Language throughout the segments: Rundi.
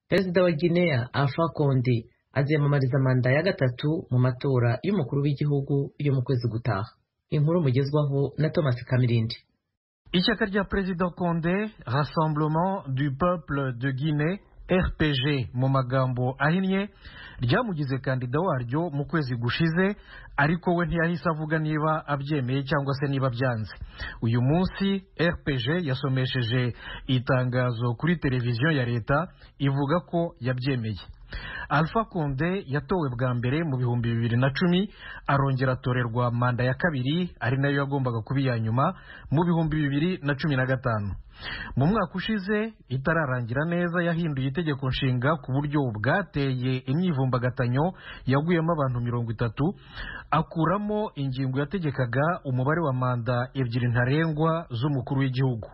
Perezida wa Guinea Alpha Conde aziyamamariza manda ya gatatu mu matora y'umukuru w'igihugu yo mu kwezi gutaha. Inkuru mugezwaho na Thomas Kamirindi. Ishyaka rya Perezida Conde, Rassemblement du Peuple de Guinée, RPG mu magambo ahinnye, ryamugize kandida waryo mu kwezi gushize, ariko we ntiyahise avuga niba abyemeye cyangwa se niba byanze. Uyu munsi RPG yasomesheje itangazo kuri televiziyo ya leta ivuga ko yabyemeye. Alpha Conde yatowe bwa mbere mu 2010, arongera atorerwa manda ya kabiri, ari nayo yagombaga kuba iya nyuma mu 2015. Mu mwaka ushize itararangira neza yahinduye itegeko nshinga ku buryo bwateye imyivumbagatanyo yaguyemo abantu 30, akuramo ingingo yategekaga umubare wa manda ebyiri ntarengwa z'umukuru w'igihugu.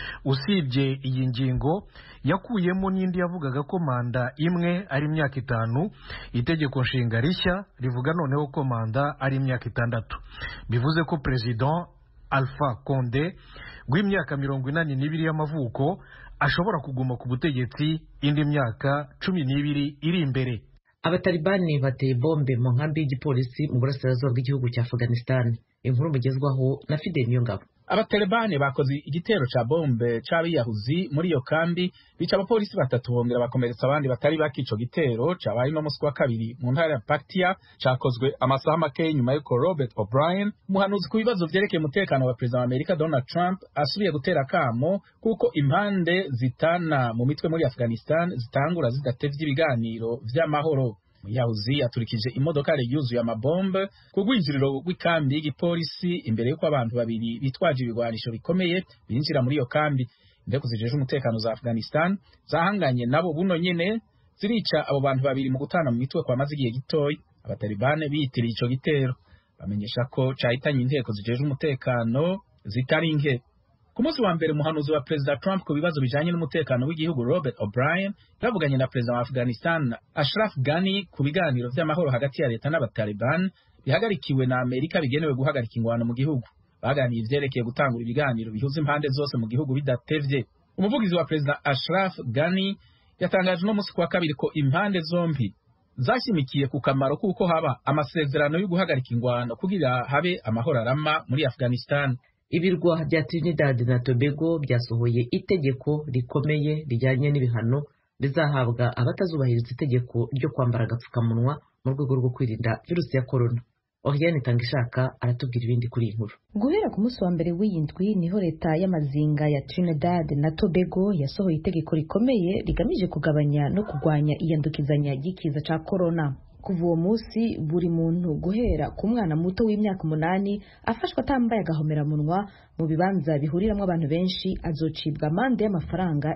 Usibye iyi ngingo yakuyemo n'indi yavugaga ko manda imwe ari imyaka 5, itegeko nshinga rishya rivuga noneho ko manda ari imyaka 6. Bivuze ko President Alpha Conde w'imyaka 82 y'amavuko ashobora kuguma ku butegetsi indi myaka 12 iri imbere. Abatalibani bateye bombe mu nkambi y'igipolisi mu burasirazuba bw'igihugu cya Afghanistan. Inkuru mugezwaho na Fidel Nyongabo. Abatalibani bakoze igitero ca bombe c'abiyahuzi muri iyo kambi, bica abapolisi 3 bongera bakomeretsa abandi batari baki. Ico gitero cabaye no musi wa kabiri mu ntara ya Paktia, cakozwe amasaha make nyuma yuko Robert O'Brien, umuhanuzi ku bibazo vyerekeye umutekano wa Perezida wa Amerika Donald Trump, asubiye gutera kamo kuko impande zitana mu mitwe muri Afghanistan zitangura zidatevye ibiganiro vy'amahoro. Muyahuzi yaturikije imodoka yuzuye amabombe ku rwinjiriro rw'ikambi y'igipolisi imbere y'uko abantu babiri bitwaje ibigwanisho bikomeye binjira muri iyo kambi. Indeko zijeje umutekano za Afghanistan zahanganye nabo buno nyene zirica abo bantu babiri mu gutana mu mitwe kwa maze igihe gitoyi. Abatalibane biyitiriye ico gitero bamenyesha ko cahitanye inteko zijeje umutekano zitari nke. Ku munsi wa mbere umuhanuzi wa Perezida Trump ku bibazo bijanye n'umutekano w'igihugu Robert O'Brien yavuganye na Perezida wa Afghanistan Ashraf Ghani ku biganiro vy'amahoro hagati ya leta n'abataliban bihagarikiwe na Amerika bigenewe guhagarika ingwano mu gihugu. Baganiye ivyerekeye gutangura ibiganiro bihuza impande zose mu gihugu bidatevye. Umuvugizi wa Perezida Ashraf Ghani yatangaje no musi kwa kabiri ko impande zombi zashimikiye ku kamaro kuko haba amasezerano yo guhagarika ingwano kugira habe amahoro arama muri Afghanistan. Ibirwa bya Trinidad na Tobago byasohoye itegeko rikomeye rijyanye n'ibihano bizahabwa abatazubahiriza itegeko ryo kwambara agapfukamunwa mu rwego rwo kwirinda virusi ya Korona. Oriane Tangishaka aratubwira ibindi kuri iyi nkuru. Guhera ku munsi wa mbere w'iyindwi niho leta y'amazinga ya Trinidad na Tobago yasohoye itegeko rikomeye rigamije kugabanya no kurwanya iyandukizanya ry'ikiza ca Korona. Kuva uwo munsi buri muntu guhera ku mwana muto w'imyaka 8 afashwa atambaye agahomeramunwa mu bibanza bihuriramwo abantu benshi azocibwa amande y'amafaranga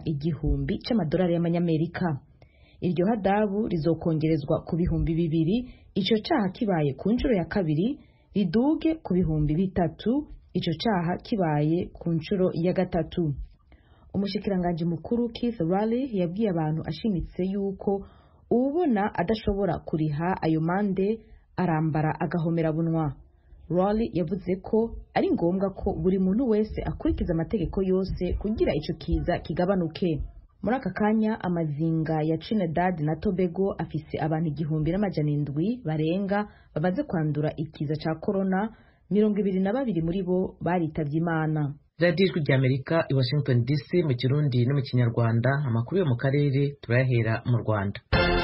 $1,000 y'amanyamerika. Iryo hadabu rizokongerezwa ku $2,000 ico caha kibaye ku nshuro ya kabiri, riduge ku $3,000 ico caha kibaye ku nshuro ya gatatu. Umushikiranganje mukuru Keith Raleigh yabwiye abantu ashimitse yuko ubona adashobora kuriha ayo mande arambara agahomerabunwa. Raleigh yavuze ko ari ngombwa ko buri muntu wese akurikiza amategeko yose kugira ico kiza kigabanuke. Muri aka kanya amazinga ya Trinidad na Tobago afise abantu 1,700 barenga bamaze kwandura ikiza ca Korona, 22 muri bo baritavye Imana. Radio Ijwi ry'Amerika i Washington DC mu Kirundi no mu Kinyarwanda. Amakuru yo mu karere turayahera mu Rwanda.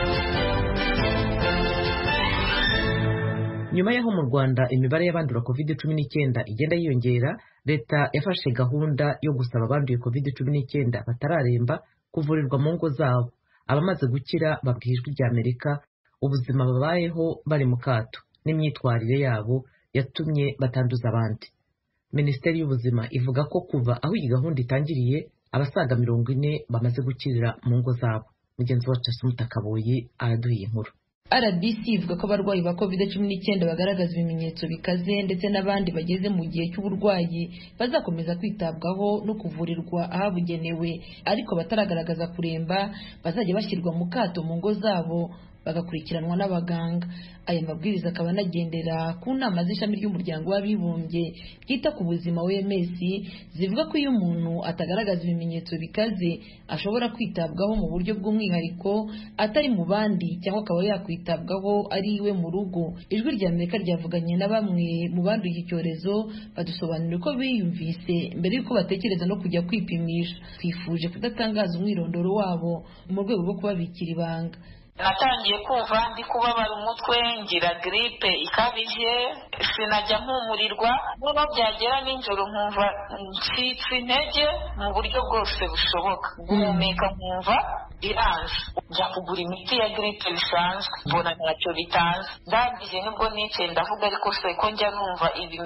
Nyuma yaho mu Rwanda imibare y'abandura COVID-19 igenda yiyongera, leta yafashe gahunda yo gusaba abanduye COVID-19 batararemba kuvurirwa mu ngo zabo. Abamaze gukira babwiye Ijwi ry'Amerika ubuzima babayeho bari mu kato n'imyitwarire yabo yatumye batanduza abandi. Minisiteri y'Ubuzima ivuga ko kuva aho iyi gahunda itangiriye abasaga 40 bamaze gukirira mu ngo zabo. Mugenzi wacu Asumuta Kaboyi araduhiye inkuru. RBC ivuga ko abarwayi ba COVID-19 bagaragaza ibimenyetso bikaze ndetse n'abandi bageze mu gihe cy'uburwayi bazakomeza kwitabwaho no kuvurirwa ahabugenewe, ariko bataragaragaza kuremba bazajya bashyirwa mu kato mu ngo zabo bagakurikiranwa n'abaganga. Aya mabwiriza akaba anagendera ku nama z'ishami ry'umuryango w'abibumbye ryita ku buzima OMS zivuga ko iyo umuntu atagaragaza ibimenyetso bikaze ashobora kwitabwaho mu buryo bw'umwihariko atari mu bandi cyangwa akaba yakwitabwaho ari iwe mu rugo. Ijwi rya Amerika ryavuganye na bamwe mu banduye iki cyorezo badusobanurira ko biyumvise mbere y'uko batekereza no kujya kwipimisha. Twifuje kudatangaza umwirondoro wabo mu rwego rwo kubabikira ibanga. Natangiye kumva ndi kubabara umutwe, ngira gripe ikabije, sinajya mpumurirwa, niba byagera nijoro nkumva ncitse intege mu buryo bwose bushoboka, guhumeka nkumva iranze. Njya kugura imiti ya gripe bisanzwe, mbona ntacyo bitanze. Ndangije nibwo nicaye ndavuga ariko se ko njya numva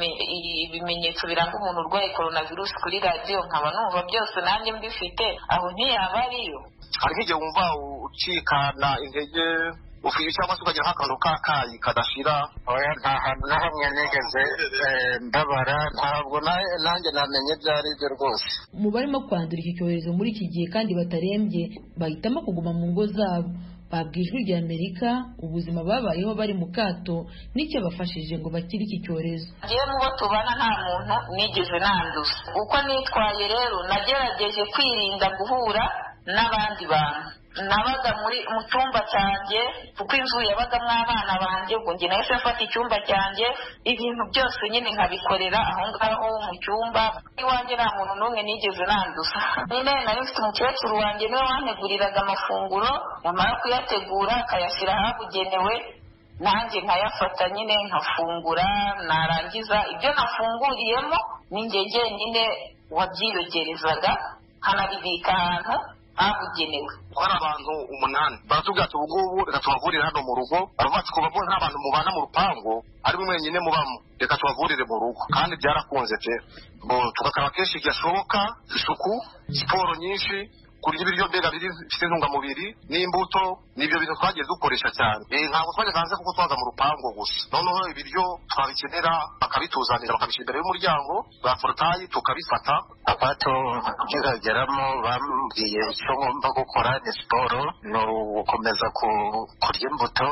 ibimenyetso biranga umuntu urwaye coronavirus kuri radiyo, nkaba numva byose nanjye mbifite, aho ntiyaba ariyo. Hari nk'igihe wumva ucikana intege ufite cyangwa se ukagira nk'akantu k'akayi kadashira. Oya, nta hantu na hamwe nigeze ndabara, ntabwo nanjye namenye ibyo ari byo rwose. Mu barimo kwandura iki cyorezo muri iki gihe kandi batarembye bahitamo kuguma mu ngo zabo. Babwiye Ijwi rya Amerika ubuzima babayeho bari mu kato n'icyo bafashije ngo bakire iki cyorezo. Ngiye mu bo tubana nta muntu nigeze nanduza. Uko nitwaye rero nagerageje kwirinda guhura n'abandi bantu. Nabaga mu cyumba cyanjye kuko inzu yabagamo abana banjye, ubwo njye nahise mfata icyumba cyanjye, ibintu byose nyine nkabikorera aho ngaho mu cyumba iwanjye, nta muntu n'umwe nigeze nanduza. Nyine nari mfite umukecuru wanjye niwe wanteguriraga amafunguro, yamara kuyategura akayashyira ahabugenewe, nanjye nkayafata nyine nkafungura, narangiza ibyo nafunguriyemo ninjye jyenyine wabyiyogerezaga, nkanabibika ahantu habugenewe. Hari abantu 8 baratubwira ati ubungubu reka tubavurire hano mu rugo, baravuga ati kuva nta bantu mubana mu rupango ari mwe mwenyine mubamo, reka tubavurire mu rugo. Kandi byarakunze pe, tugakora kenshi gashoboka, isuku, siporo nyinshi, kurya ibiryo mbega bifite intungamubiri n'imbuto, nibyo bintu twagiye dukoresha cyane. Ntabwo twajya hanze kuko twaza mu rupango gusa, noneho ibiryo twabikenera bakabituzanira bakabishyira imbere y'umuryango bwa portayi tukabifata. Apato nkigeramo bambwiye icyo ngomba gukora ni siporo, ni ugukomeza kurya imbuto,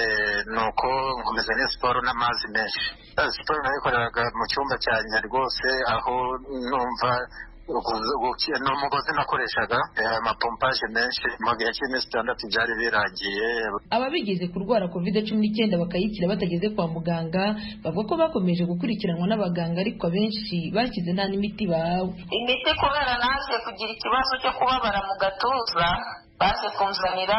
nuko nkomeza ni siporo n'amazi menshi. Siporo nayikoreraga mu cyumba cyanjye rwose, aho numva n'umugozi nakoreshaga amapompaje menshi mu gihe cy'iminsi 6 byari birangiye. Ababigeze kurwara COVID-19 bakayikira batageze kwa muganga bavuga ko bakomeje gukurikiranwa n'abaganga, ariko abenshi bakize nta n'imiti bahawe. Imiti kubera naje kugira ikibazo cyo kubabara mu gatuza, baje kunzanira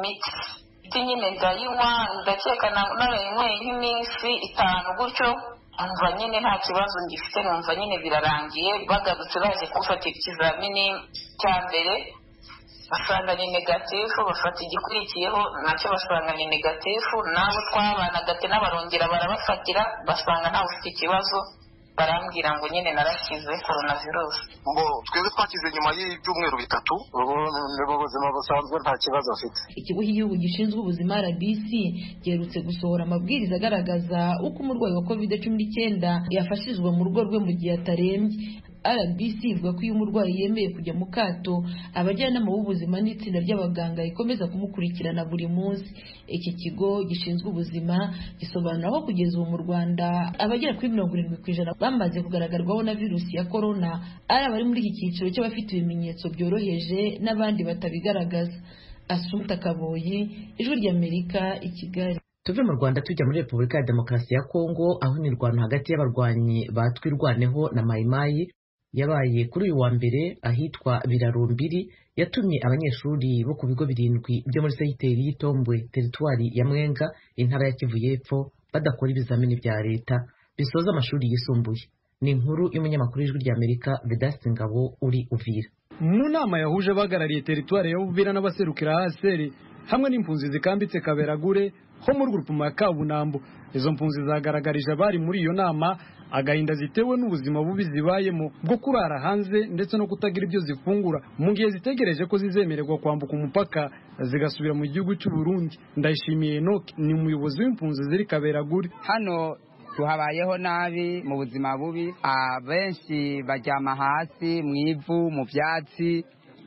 imiti nyine ndayinywa, ndakeka narayinyweye nk'iminsi 5 gutyo, umva nyine nta kibazo ngifite, numva nyine birarangiye. Bagarutse baje gufata ikizamini cya mbere basanga ni negatifu, bafata igikurikiyeho nacyo basanga ni negatifu, nabo twabanaga n'abarongera barabafatira basanga ntawe ufite ikibazo, barambwira ngo nyine narakize coronavirus. Twebwe twakize nyuma y'ibyumweru 3, ubu mu buzima busanzwe nta kibazo afite. Ikigo cy'igihugu gishinzwe ubuzima RBC giherutse gusohora amabwiriza agaragaza uko umurwayi wa COVID-19 yafashijwe mu rugo rwe mu gihe atarembye. RBC ivuga ko iyo umurwayi yemeye kujya mu kato, abajyanama b'ubuzima n'itsinda ry'abaganga rikomeza kumukurikirana buri munsi. Iki kigo gishinzwe ubuzima gisobanura ko kugeza ubu mu Rwanda abagera kuri 70% bamaze kugaragarwaho na virusi ya Korona, ari abari muri iki cyiciro cy'abafite ibimenyetso byoroheje n'abandi batabigaragaza. Asumta Kaboyi, Ijwi rya Amerika, i Kigali. Tuve mu Rwanda tujya muri Repubulika ya Demokarasi ya Kongo, aho imirwano hagati y'abarwanyi batwirwaneho na Mayimayi yabaye kuri uyu wa mbere ahitwa Birarumbiri, yatumye abanyeshuri bo ku bigo 7 byo muri Sayiteri y'Itombwe, teritwari ya Mwenga, intara ya Kivu y'Epfo, badakora ibizamini bya leta bisoza amashuri yisumbuye. Ni inkuru y'umunyamakuru w'Ijwi rya Amerika Vedaste Ngabo uri Uvira. Mu nama yahuje bagarariye teritwari ya Uvira n'abaserukira haseri hamwe n'impunzi zikambitse Kaberagure ho mu rugurupuma ya Kabunambo. Izo mpunzi zagaragarije abari muri iyo nama agahinda zitewe n'ubuzima bubi zibayemo bwo kurara hanze ndetse no kutagira ibyo zifungura mu gihe zitegereje ko zizemererwa kwambuka umupaka zigasubira mu gihugu cy'u Burundi. Ndayishimiye Enoch ni umuyobozi w'impunzi ziri Kaberagure. Hano tuhabayeho nabi mu buzima bubi, abenshi baryama hasi mu ivu mu byatsi,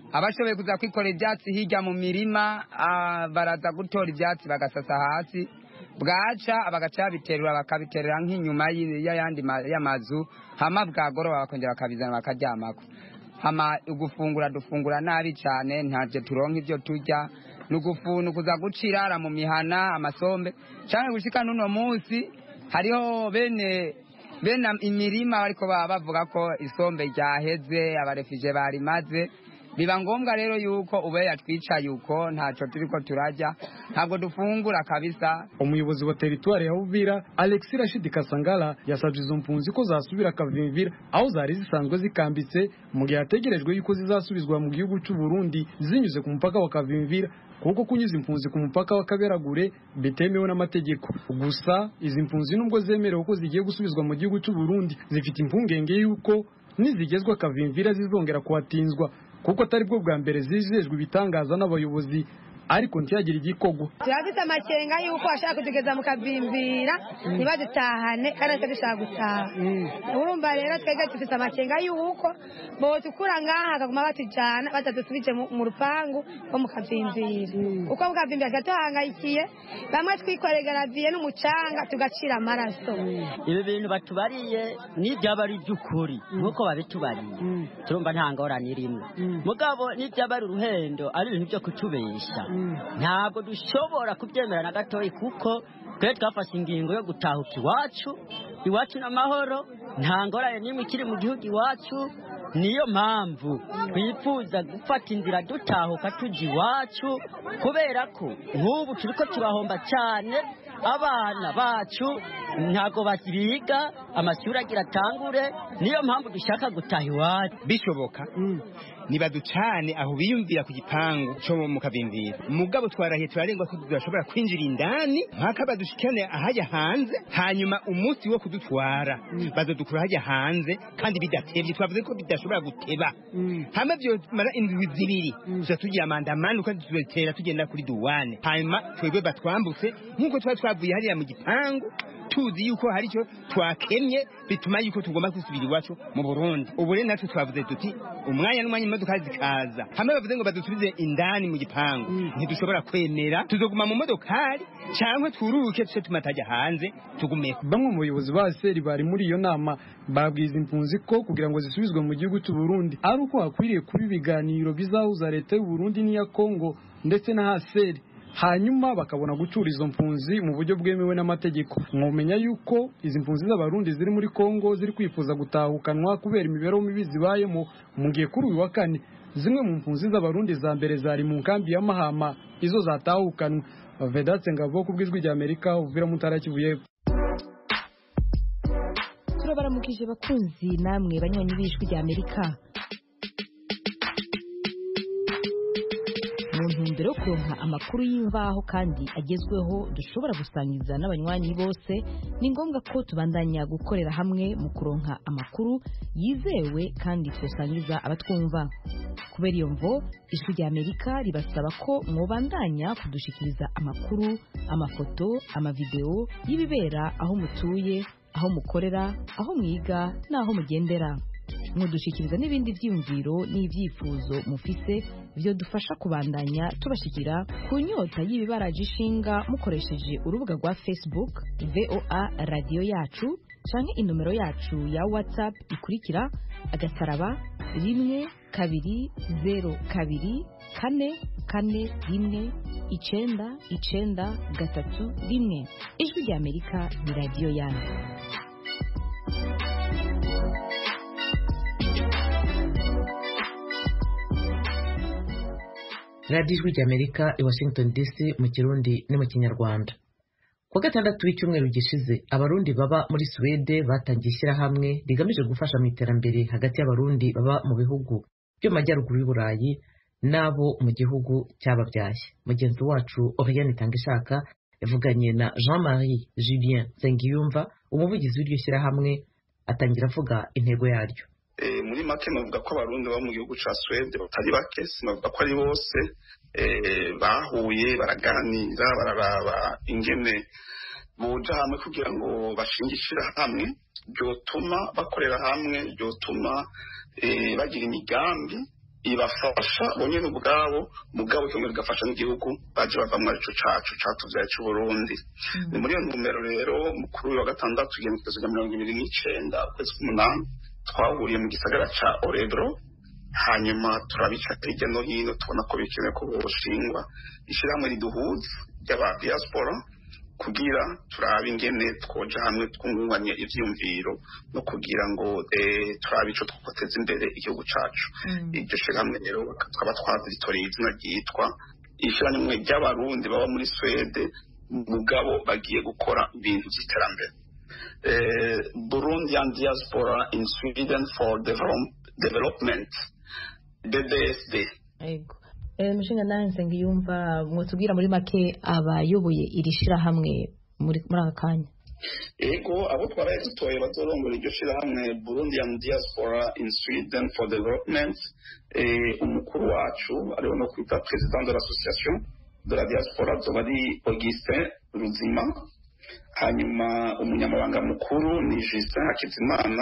abashoboye kuza kwikorera ibyatsi hirya mu mirima baraza gutora ibyatsi bagasasa hasi bwaca bagaca biterura bakabiterera nk'inyuma y'ayandi y'amazu hama bwagoroba bakongera bakabizana bakaryamako hama dufungura nabi cyane ntabyo turonka ibyo turya nukuza gucirara mu mihana amasombe cyane gushika n'uno munsi hariho bene imirima ariko bavuga ko isombe ryaheze abarefije barimaze biba ngombwa rero yuko ube yatwicaye uko ntacyo turiko turajya ntabwo dufungura kabisa. Umuyobozi wa teritwari ya Uvira Alexis Rashid Kasangala yasabye izo mpunzi ko zasubira Kavimvira aho zari zisanzwe zikambitse mu gihe hategerejwe yuko zizasubizwa mu gihugu cy'u Burundi zinyuze ku mupaka wa Kavimvira kuko kunyuza impunzi ku mupaka wa Kaberagure bitemewe n'amategeko. Gusa izi mpunzi nubwo zemerewe ko zigiye gusubizwa mu gihugu cy'u Burundi zifite impungenge yuko nizigezwa Kavimvira zizongera kuhatinzwa kuko atari bwo bwa mbere zijejwe ibitangaza n'abayobozi ariko ntiyagira igikogo. Turafite amakenga yuko ashaka kutugeza mu Kavimvira ntibadutahane kandi dushaka gutaha. Urumva rero twege dufite amakenga yuko bo tukura ngaha akaguma batujana batadusubije mu rupangu bo mu Kavimvira. Uko mu Kavimvira gatohangayikiye bamwe twikorega raviye n'umucanga tugacira amaraso. Ibi bintu batubariye ni byabari by'ukuri nkuko babitubariye. Turumva nta ngorane irimo. Mugabo ni byabari uruhendo ari ibintu byo kutubesha. Ntabwo dushobora kubyemera na gatoyi kuko twe twafashe ingingo yo gutahuka iwacu n'amahoro nta ngorane n'imwe ikiri mu gihugu iwacu. Niyo mpamvu twifuza gufata inzira dutahuka tujya iwacu kubera ko nk'ubu turiko turahomba cyane abana bacu ntago bakibiga amashuri agira atangure. Niyo mpamvu dushaka gutaha iwacu bishoboka nibaducane aho biyumvira ku gipangu cyo mu Kavimvira. Mugabo twarahiye turarengwa ko tudashobora kwinjira indani mpaka badushikane ahajya hanze hanyuma umunsi wo kudutwara bazodukura hajya hanze kandi bidatevye. Twavuze ko bidashobora guteba hama byo mara indwi zibiri tuza tugira amandamano kandi tubetera tugenda kuri duwane hanyuma twebwe batwambutse nkuko twavuye hariya mu gipangu tuzi yuko hari cyo twakemye bituma yuko tugomba gusubira iwacu mu Burundi. Ubu rero natwe twavuze tuti umwanya n'umwanya imodoka zikaza hamwe bavuze ngo badusubize indani mu gipangu ntidushobora kwemera tuzoguma mu modokari cyangwa tururuke tuse tumatajya hanze tugume. Bamwe mu bayobozi ba seri bari muri iyo nama babwiza impunzi ko kugira ngo zisubizwe mu gihugu cy'u Burundi ari uko hakwiriye kuba ibiganiro bizahuza leta y'u Burundi n'iya Kongo ndetse na haseri hanyuma bakabona gucura izo mpunzi mu buryo bwemewe n'amategeko. Mwomenya yuko izi mpunzi z'abarundi ziri muri Kongo ziri kwifuza gutahukanwa kubera imibereho mibi zibayemo mu gihe kuri uyu wa kane zimwe mu mpunzi z'abarundi za mbere zari mu nkambi ya Mahama izo zatahukanwa. Vedatse Ngabo ku bw'ijwi rya Amerika Uvira mu ntara ya Kivu y'Epfo. Turabaramukije bakunzi namwe banywanyi b'ijwi rya Amerika. Mu ntumbero yo kuronka amakuru y'imvaho kandi agezweho dushobora gusangiza n'abanywanyi bose ni ngombwa ko tubandanya gukorera hamwe mu kuronka amakuru yizewe kandi tusangiza abatwumva. Kubera iyo mvo ijwi rya Amerika ribasaba ko mwobandanya kudushikiriza amakuru, amafoto, amavideo y'ibibera aho mutuye, aho mukorera, aho mwiga n'aho mugendera. Mudushikiriza n'ibindi vyiyumviro n'ivyifuzo mufise byo dufasha kubandanya tubashikira ku nyota y'ibibaraje ishinga mukoresheje urubuga rwa Facebook VOA Radio Yacu canke inomero yacu ya WhatsApp ikurikira *120 222 441 993. Ijwi rya Amerika ni radio yanyu. radiyo ijwi ry'Amerika i Washington DC mu Kirundi no mu Kinyarwanda. Ku gatandatu w'icyumweru gishize abarundi baba muri Suwede batangiye ishyirahamwe rigamije gufasha mu iterambere hagati y'abarundi baba mu bihugu byo mu majyaruguru y'Uburayi n'abo mu gihugu cyababyaye. Mugenzi wacu Oriane Tangishaka yavuganye na Jean-Marie Julien Nsengiyumva umuvugizi w'iryo shyirahamwe atangira avuga intego yaryo. Muri make navuga ko abarundi baba mu gihugu ca Suwede batari bake, sinavuga ko ari bose, bahuye baraganira bararaba ingene boja hamwe kugira ngo bashingishira hamwe byotuma bakorera hamwe, byotuma bagira imigambi ibafasha bonyine ubwabo mugabo kimwe bigafasha n'igihugu baje bava mu arico cacu catuvyaye c'u Burundi. Ni muri iyo ntumbero rero mukuru wa gatandatu igihumbi kimwe 2029 ukwezi k'umunani twahuriye mu gisagara ca Orebro, hanyuma turabica hirya no hino tubona ko bikenewe ko boshingwa ishirahamwe riduhuza ry'aba diaspora kugira turabe ingene twoja hamwe twungunganye ivyumviro no kugira ngo turabe ico twoteza imbere igihugu cacu. Iryo shirahamwe rero tukaba twazitoreye izina ryitwa ishirahamwe ry'abarundi baba muri Swede mugabo bagiye gukora ibintu vy'iterambere. Burundian Diaspora in Sweden for Development, BDSD. Mushinga nanze ngiyumva mwotubwira muri make abayoboye iri shirahamwe muri aka kanya. Ego abo twabaye dutoye bazorongora iryo shirahamwe Burundian Diaspora in Sweden for Development. Umukuru wacu ariwe no kwita president de l'association de la diaspora zoba ari Augustin Ruzima, hanyuma umunyamabanga mukuru ni Justin Hakizimana,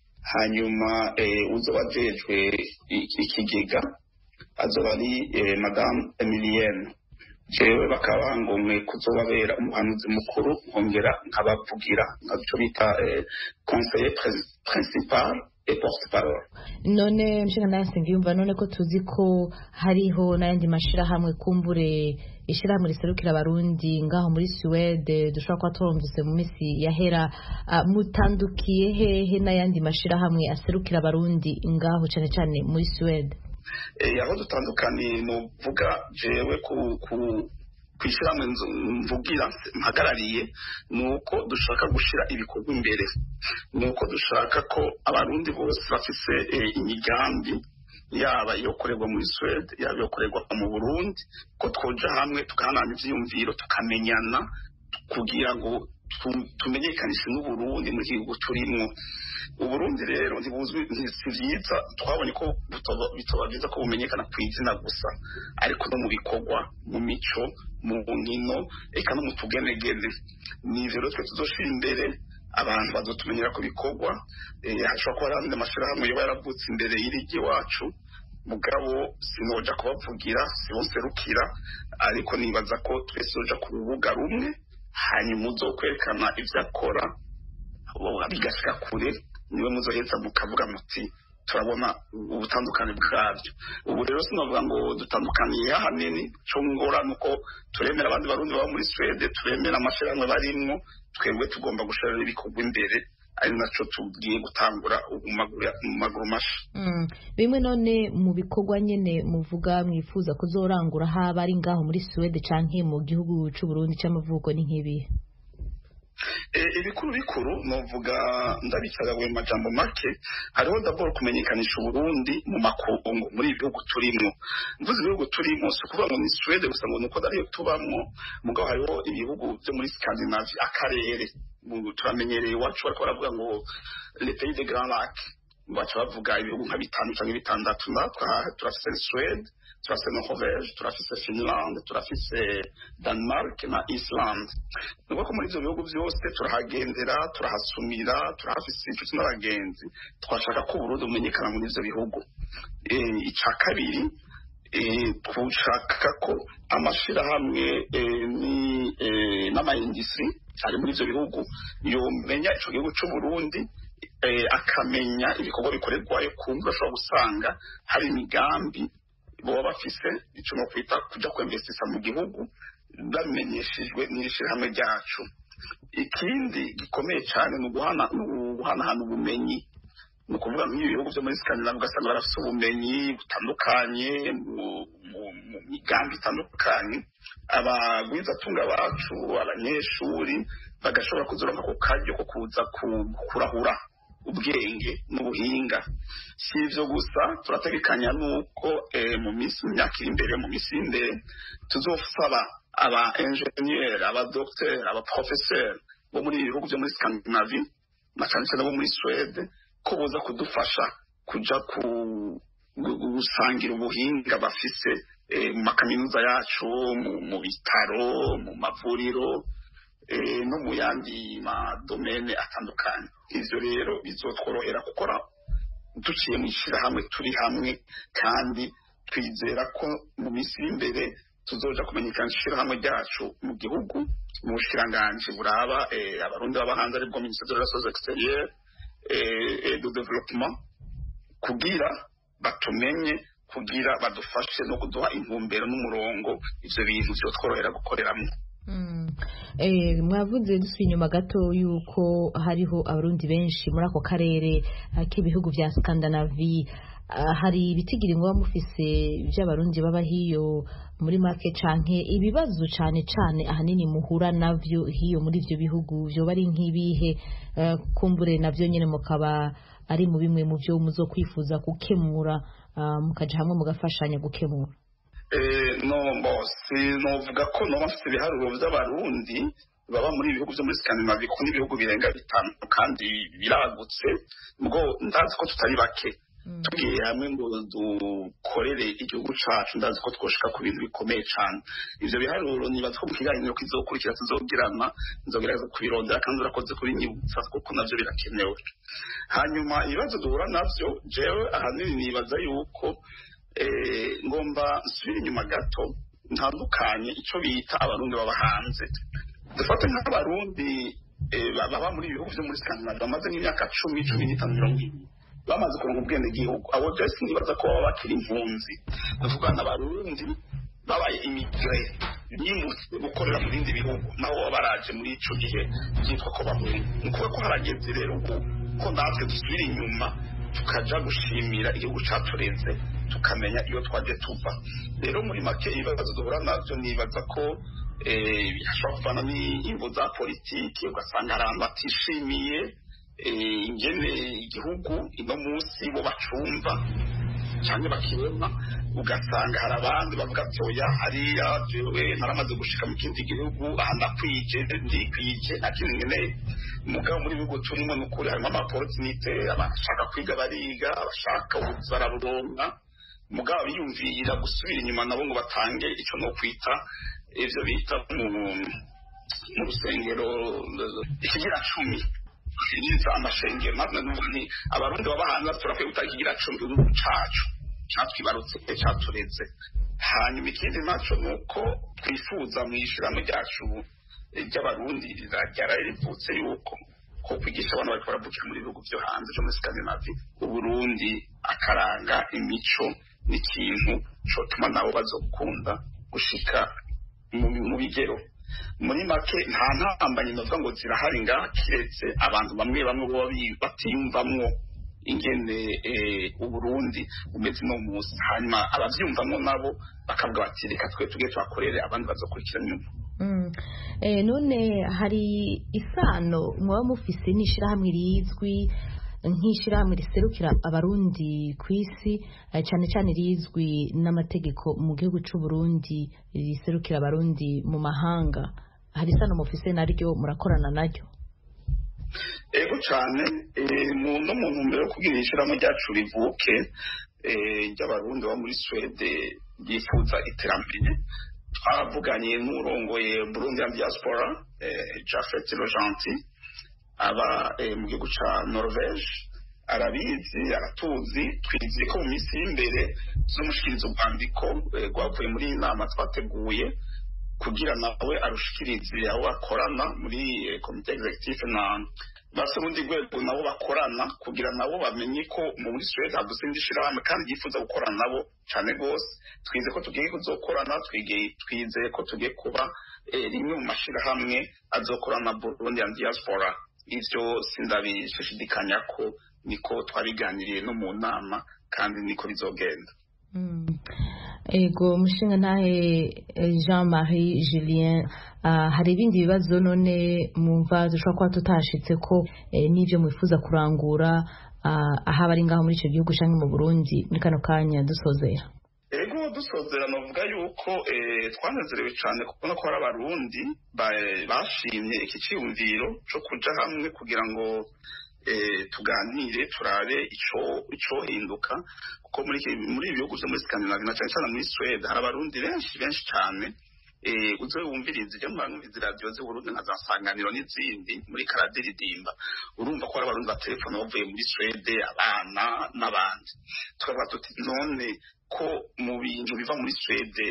hanyuma uzoba ajejwe ikigega azoba ari Madame Emilienne. Jewe bakaba bangomwe kuzobabera umuhanuzi mukuru nkongera nkabavugira nkaco bita conseiller principal et porte-parole. None mshinga nanse ngiyumva none ko tuzi ko hariho n'ayandi mashirahamwe kumbure ishirahamwe riserukira abarundi ngaho muri Swede dushobora kuba turumvise mu misi yahera, mutandukiye hehe n'ayandi mashirahamwe aserukira abarundi ngaho cane cane muri Swede? Aho dutandukaniye no vuga jewe kwishirahamwe mvugira mpagarariye nuko dushaka gushira ibikorwa imbere, nuko dushaka ko abarundi bose bafise imigambi yaba iyo korerwa muri Swede yaba iyo korerwa mu Burundi ko twoja hamwe tukahanana ivyiyumviro tukamenyana kugira ngo tumenyekanishe n'Uburundi mu gihugu turimwo. Uburundi rero ntibuzwi ntibyiza, twabonye ko bitoba byiza ko bumenyekana ku izina gusa ariko no mu bikorwa, mu mico, mu nkino, eka no mu tugenegene. Ni rero twe tuzoshira imbere abantu bazotumenyera ku bikorwa. Hashobora kuba hari amashirahamwe yoba yaravutse imbere y'irigi wacu mugabo sinoja kubavugira sibonserukira, ariko nibaza ko twese tuzoja ku rubuga rumwe hanyuma uzokwerekana ivyo akora bigashika kure, niwe muzoheza mukavuga muti turabona ubutandukane bwabyo. Ubu rero sinavuga ngo dutandukaniye ahanini, co ngora nuko turemera abandi barundi baba muri Swede, turemera amashirahamwe barimwo, twebwe tugomba gushira ibikorwa imbere, ari naco tugiye gutangura mu maguru masha. Bimwe none mu bikorwa nyene muvuga mwifuza kuzorangura haba ari ngaho muri Swede canke mu gihugu c'u Burundi c'amavuko ni nk'ibi? Ibikuru bikuru novuga ndabicagawe mu majambo make, hariho d'abord kumenyekanisha Uburundi mu makungu muri ibihugu turimo. Mvuze ibihugu turimo si kuvuga ngo ni Swede gusa ngo nuko ariyo tubamwo, mugabo hariho ibihugu byo muri Scandinavie akarere turamenyereye iwacu bariko baravuga ngo les pays de Grand Lac, baca bavuga ibihugu nka bitanu canke bitandatu. Turafise Swede, turafise Norvège, turafise Finland, turafise Denmark na Iceland. Nuko ko muri ivyo bihugu vyose turahagendera, turahasumira, turahafise inshuti n'abagenzi, twashaka ko Uburundi bumenyekana muri ivyo bihugu. Ica kabiri twashaka ko amashirahamwe n'ama-industrie ari muri ivyo bihugu yomenya ico gihugu c'Uburundi, akamenya ibikorwa bikorerwayo, kumva ashobora gusanga hari imigambi boba bafise ico no kwita kuja kwinvestisa mu gihugu bamenyeshejwe n'ishirahamwe ryacu. Ikindi gikomeye cyane ni uguhanahana ubumenyi, ni ukuvuga nk'ibihugu byo muri Scandinavie ugasanga barafise ubumenyi butandukanye mu migambi itandukanye. Abagwizatunga bacu abanyeshuri bagashobora kuzoronka ku karyo ko kuza kurahura ubwenge n'ubuhinga. Si ivyo gusa, turategekanya nuko mu myaka iri imbere, mu misi imbere tuzosaba aba engineer, aba docteur, aba professeur bo muri ibihugu byo muri Scandinavie na cyane cyane bo muri Swede ko boza kudufasha kuja gusangira ubuhinga bafise mu makaminuza yacu, mu bitaro, mu mavuriro no mu yandi madomene atandukanye. Ivyo rero bizotworohera gukora duciye mu ishyirahamwe turi hamwe kandi twizera ko mu minsi y'imbere tuzoja kumenyekanisha ishyirahamwe ryacu mu gihugu mu bushikiranganji buraba abarundi baba hanze aribwo ministère de la Relations Extérieures et du Développement kugira batumenye kugira badufashe no kuduha intumbero n'umurongo ivyo bintu vyo tworohera gukoreramo. Mwavuze dusubiye inyuma gato yuko hariho abarundi benshi muri ako karere k'ibihugu vya Scandinavie, hari ibitigiri ngo bamufise by'abarundi baba hiyo muri make canke ibibazo cane cane ahanini muhura navyo hiyo muri ivyo bihugu vyo bari nk'ibihe, kumbure navyo nyene mukaba ari mu bimwe mu byo muzo kwifuza gukemura, mukaja hamwe mugafashanya gukemura? Novuga ko no bafite ibiharuro by'abarundi baba muri ibihugu byo muri Scandinavie kuko n'ibihugu birenga 5 kandi biragutse, ubwo ndazi ko tutari bake tugiye hamwe ngo dukorere igihugu cacu, ndazi ko twoshika ku bintu bikomeye cyane. Ivyo biharuro nibaza ko mu kiganiro kizokurikira tuzogirana, nzogerageza kubirondera kandi urakoze kubinyibutsa kuko navyo birakenewe. Hanyuma ibibazo duhura navyo jewe ahanini nibaza yuko ngomba nsubira inyuma gato ntandukanye icyo bita abarundi baba hanze. Dufate nk'abarundi baba muri ibihugu byo muri Scandinavie bamaze nk'imyaka 10-15 bamaze kuronka ubwene gihugu, abo just nibaza ko baba bakiri impunzi. Ndavuga n'abarundi babaye imigre nyimutse gukorera mu bindi bihugu nabo baraje muri ico gihe byitwa ko bahunga. Nuko ko harageze rero ko natwe dusubira inyuma tukaja gushimira igihugu catureze tukamenya iyo twaje tuva. Rero muri make ibibazo duhura navyo nibaza ko bishobora kuvana n'ingingo za politiki, ugasanga abantu batishimiye ingene igihugu ino munsi bo bacumva cyane bakibona, ugasanga hari abandi bavuga ati oya hariya jewe naramaze gushika mu kindi gihugu ndakwije ndikwije nakindi nkeneye. Mugabo muri bihugu turimo n'ukuri harimo amaopportunité, abashaka kwiga bariga, abashaka ubuzaraburonka, mugabo biyumvira gusubira inyuma nabo ngo batange icyo no kwita ivyo bita mu rusengero ikigira 10 niza amashengero. Maze n'ubundi abarundi baba hanze turakwiye gutanga ikigira 10 igihugu cacu cyatwibarutse cyatureze. Hanyuma ikindi naco nuko twifuza mu ishyirahamwe ryacu ry'abarundi ryara rivutse yuko ko kwigisha abantu bariko baravukira muri bihugu byo hanze byo muri Scandinavie Uburundi akaranga imico n'ikintu cotuma nabo bazokunda gushika mu bigero. Muri make nta ntambanye novuga ngo zirahari ngaha kiretse abantu bamwe bamwe bo batiyumvamwo ingene Uburundi umeze no munsi, hanyuma abavyumvamwo nabo bakavuga bati reka twe tugiye twakorere abandi bazokurikira nyuma. None hari isano mwaba mufise n'ishirahamwe rizwi nk'ishirahamwe riserukira abarundi ku isi, cyane cyane rizwi n'amategeko mu gihugu c'u Burundi riserukira abarundi mu mahanga, hari isano mufise naryo murakorana naryo? Ego cyane mu ntumbero yo kugira ishirahamwe ryacu rivuke ry'abarundi bo muri Swede yifuza iterambere, twavuganye n'urongoye Burundi Diaspora Jafet Rojanti aba mu gihugu ca Norvège, arabizi aratuzi. Twizi ko mu minsi y'imbere z'umushikirizo rwandiko rwavuye muri iyi nama twateguye kugira nawe arushikirize aho bakorana muri komite executive na base urundi rwego nabo bakorana kugira nabo bamenye ko muri Sweden haduse ndishirahamwe kandi yifuza gukorana nabo cyane gose. Twize ko tugiye kuzokorana, twizeye ko tugiye kuba rimwe mu mashirahamwe azokorana Burundi Diaspora. Ivyo sindabishidikanya ko niko twabiganiriye no mu nama kandi niko bizogenda. Ego mushinga ntahe Jean-Marie Julien, hari ibindi bibazo none mumva dushobora kuba tutashitse ko n'ivyo mwifuza kurangura aha bari ngaho muri ico gihugu canke mu Burundi muri kano kanya dusozera? Ego dusozera novuga yuko twanezerewe cyane kubona ko hari abarundi bashimye iki cyumviro cyo kuja hamwe kugira ngo tuganire turabe ico hinduka, kuko muri ibihugu byo muri Scandinavie na cyane muri Sweden hari abarundi benshi cyane uze wumviriza ibyo mwumviriza radiyo z'Uburundi nka za Sanganiro n'izindi muri karadiridimba urumva ko hari abarundi batelefone bavuye muri Swede abana n'abandi tukavuga tuti none ko mu bintu biva muri Swede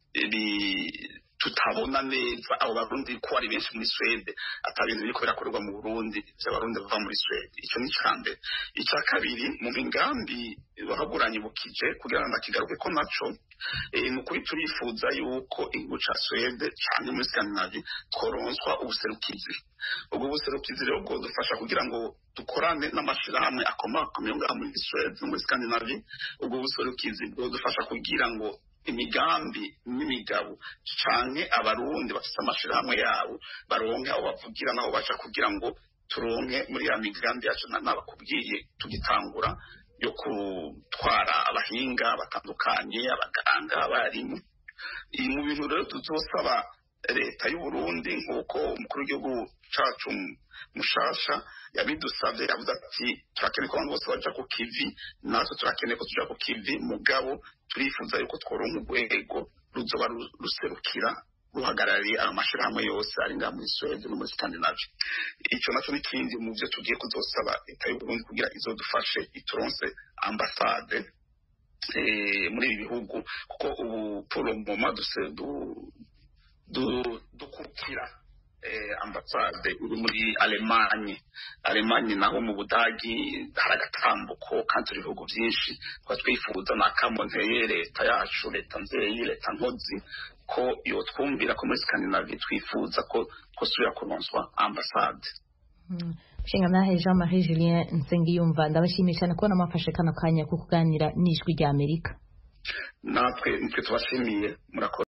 tutabona neza abo barundi ko ari benshi muri Swede atabintu biriko birakorerwa mu Burundi by'abarundi bava muri Swede icyo ni cyane icya kabiri mu migambi bahaguranye bukije kugira ngo ndakigaruke ko naco nukuri turifuza yuko igihugu ca Swede cyane muri Scandinavie tworonswa ubuserukizi ubwo buserukizi rero bwo dufasha kugira ngo dukorane n'amashirahamwe akomakomeye ngaha muri Swede muri Scandinavie ubwo buserukizi bwo dufasha kugira ngo imigambi n'imigabo canke abarundi bafite amashirahamwe yabo baronke aho bavugira naho baca kugira ngo turonke muri ya migambi yacu n'abakubwiye tugitangura yo kutwara abahinga batandukanye abaganga abarimu mu bintu rero tuzosaba leta y'u Burundi nk'uko umukuru w'igihugu cacu mushasha yabidusavye yavuze ati turakeneye ko abantu bose baja ku kivi natwe turakeneye ko tuja ku kivi mugabo turifuza yuko tworonka urwego ruzoba ruserukira ruhagarariye amashirahamwe yose ari ngaha muri Swede no muri Scandinavie ico naco n'ikindi mu vyo tugiye kuzosaba leta y'u Burundi kugira izodufashe ituronse ambassade muri ibi bihugu kuko ubu pour le moment dukukira ambassade iri muri Alemanye naho mu Budagi hari agatambuko kandi turi ibihugu byinshi twifuza n'akamonteye leta yacu leta nzeyi leta nkozi ko iyo twumvira ko muri Scandinavie twifuza ko twosubira kuronswa ambassade Nshingamnahe Jean-Marie Julien Nsengiyumva ndabashimiye cyane kubona mwafashe kano kanya ko kuganira n'ijwi rya Amerika natwe tubashimiye murakoze